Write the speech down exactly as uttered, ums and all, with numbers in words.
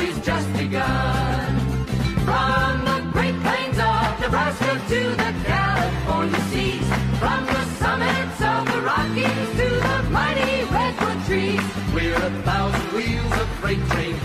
story's just begun. From the Great Plains of Nebraska to the California seas, from the summits of the Rockies to the mighty redwood trees, we're a thousand wheels of freight train